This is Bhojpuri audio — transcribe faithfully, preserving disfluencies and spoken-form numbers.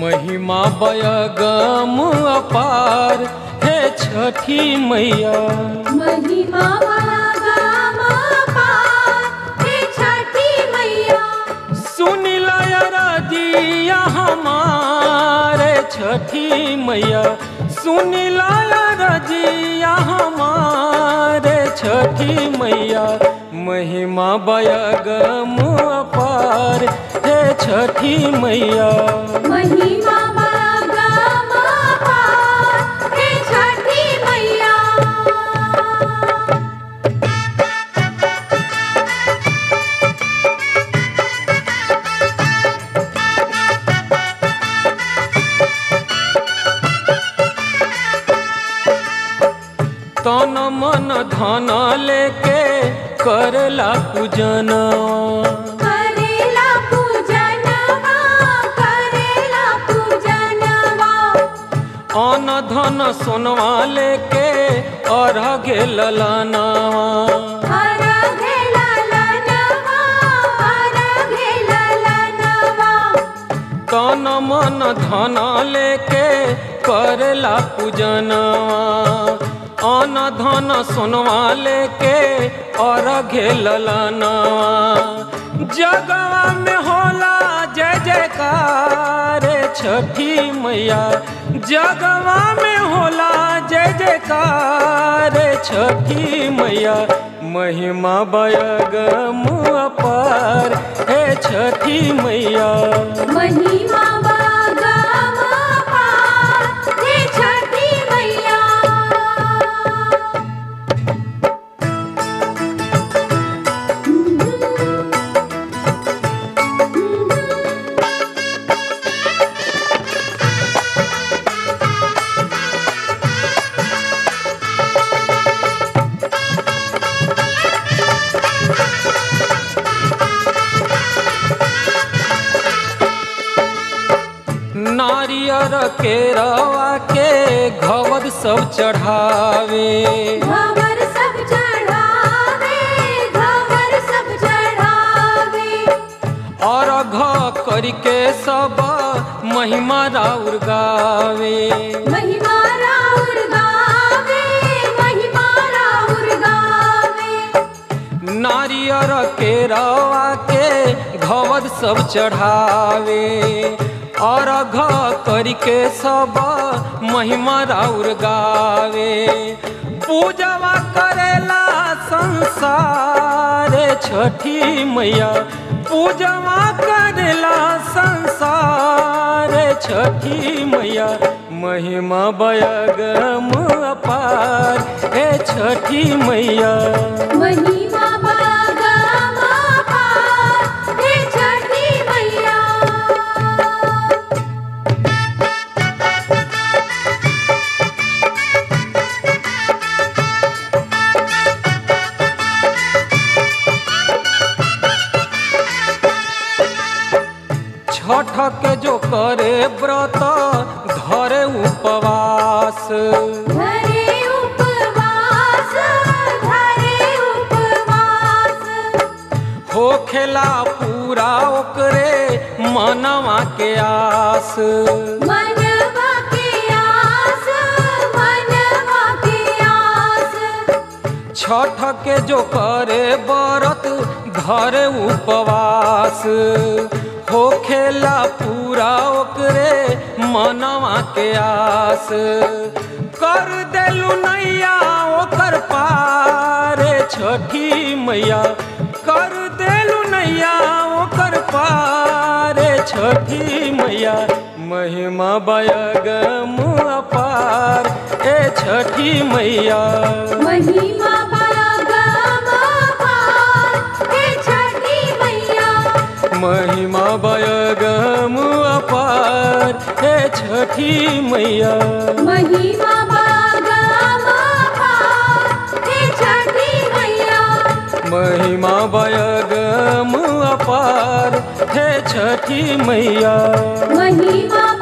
महिमा बयगम अपार हे छठी मैया। महिमा बयगम अपार हे छठी मैया। सुनिला रजिया हमारे छठी मैया, सुनिला रजिया हमारे छठी मैया। महिमा बयगम अपार हे छठी मैया। महिमा बयगम अपार हे छठी मैया। तन मन धन लेके करला पूजनवा, करेला पूजनवा, करेला पूजनवा। अन धन सोनवा लेके अर्घ ललनवा, अर्घ ललनवा, अर्घ ललनवा। तन मन धन लेके करला पूजनवा, अन धन सोनवा लेके अर्घ ललनवा। जगवा में होला जय जयकार छठी मैया, जगवा में होला जय जयकार छठी मैया। महिमा बयगम अपार हे छठी मैया। महिमा बयगम अपार हे छठी मैया। नारियर के रवा के घवर सब चढ़ावे, घवर सब चढ़ावे, घवर सब चढ़ावे। और घ करके सब महिमा राउर गावे, महिमा राउर गावे, महिमा राउर गावे। नारियर के रवा के घवर सब चढ़ावे, और घ करके सब महिमा राउर गावे। पूजवा करेला संसार छठी मैया, पूजवा करेला संसार छठी मैया। महिमा बयगम अपार हे छठी मैया। महिमा बयगम अपार हे छठी मैया। छठ के जो करे व्रत धरे उपवास, धरे उपवास, धरे उपवास। होखेला पूरा ओकरे मनवा के आस, मनवा के आस, मनवा के आस। छठ के जो करे व्रत धरे उपवास, होखेला पूरा ओकरे मनवा के आस। कर देलू नैया ओकर पार छठी मैया, कर देलू नैया ओकर पार छठी मैया। महिमा बयगम अपार ए छठी मैया। महिमा बयगम अपार हे छठी मैया। महिमा बयगम अपार हे छठी मैया। महिमा बयगम अपार हे छठी मैया। महिमा बयगम अपार हे छठी मैया। महिमा